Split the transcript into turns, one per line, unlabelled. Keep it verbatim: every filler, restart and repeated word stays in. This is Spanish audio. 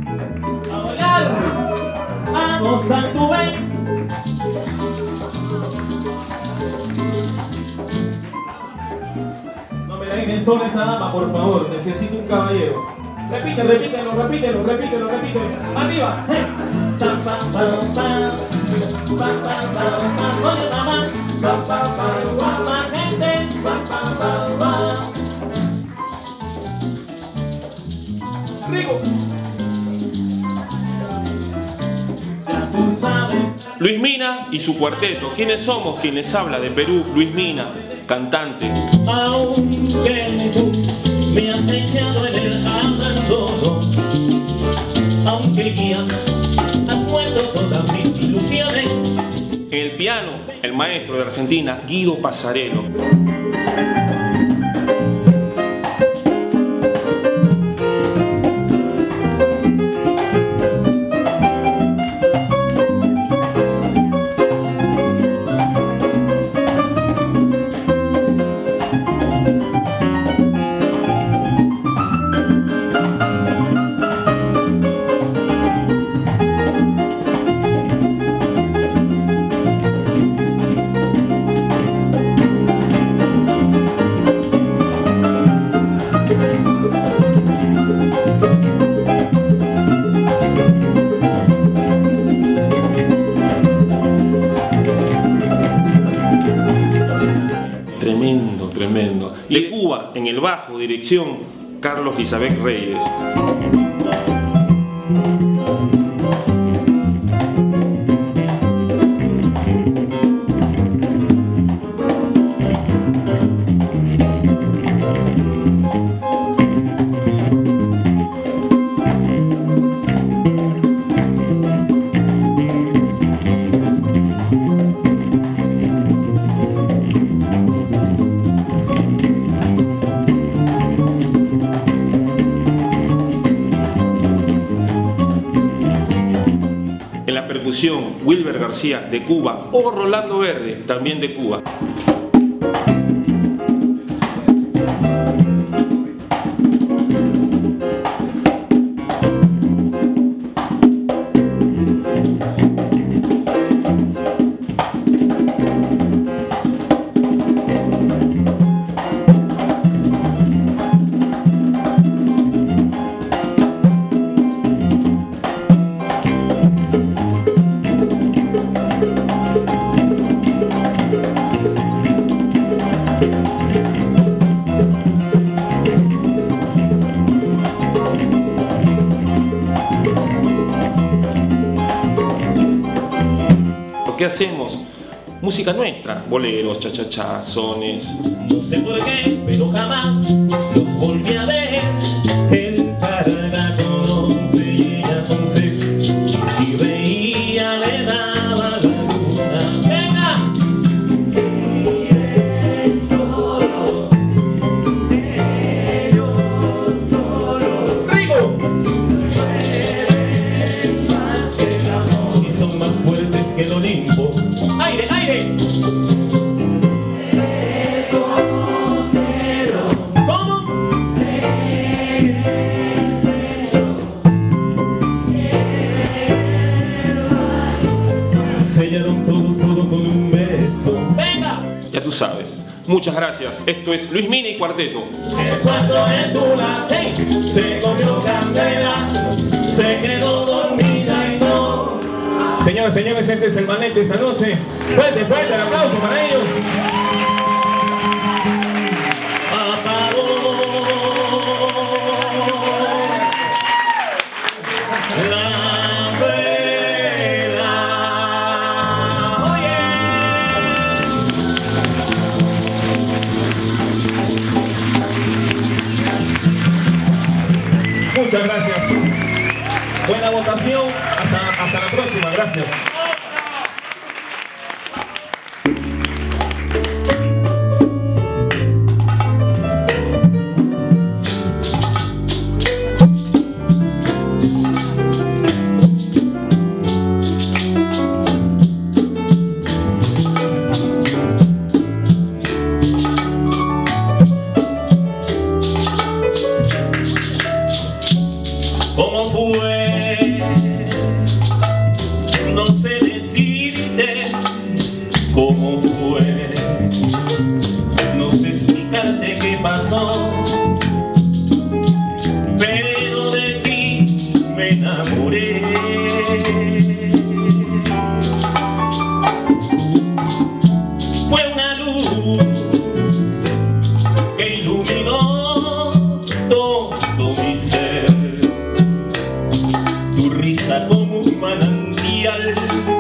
A bailar, vamos a tu vez. No me la dejen sola esta dama, por favor, necesito un caballero. Repite, repítelo, repítelo, repítelo, repítelo. Arriba. Hey. Sam, pam, pam, pam. Pam, pam, pam, pam. Oye, mamá. Pam, pam, pam, pam, pam, gente. Pam, pam, pam, pam. Rico. Ya tú sabes.
Luis Mina y su cuarteto. ¿Quiénes somos? Quien les habla de Perú, Luis Mina, cantante.
Aunque tú me has echado en el abandono, aunque ya has muerto todas mis ilusiones.
En el piano, el maestro de Argentina, Guido Passarello. Tremendo, tremendo. Y de Cuba, en el bajo, dirección, Carlos Isabel Reyes. En la percusión, Wilber García, de Cuba, o Rolando Verde, también de Cuba. ¿Qué hacemos? Música nuestra, boleros, chachachá, sones.
No sé por qué, pero jamás los volví a ver. El paragato once y ella entonces, si reía le daba la luna. ¡Venga! Quieren todos, ellos solos. ¡Rico! Pueden más que el amor y son más fuertes que el Olimpo. ¡Aire, aire!
Ya tú sabes. Muchas gracias. Esto es Luis Mina y Cuarteto.
El cuarto de Tula, hey, se comió candela, se quedó dormida y no. Señoras y señores, este es el ballet de esta noche. Fuerte, fuerte, el aplauso para ellos. Apagó la vela. Oye. Muchas gracias. Buena votación. Hasta, hasta la próxima. Gracias. Como
fue, no sé decirte cómo fue, no sé explicarte qué pasó, pero de ti me enamoré. Fue una luz que iluminó todo mi ser, tu risa como un manantial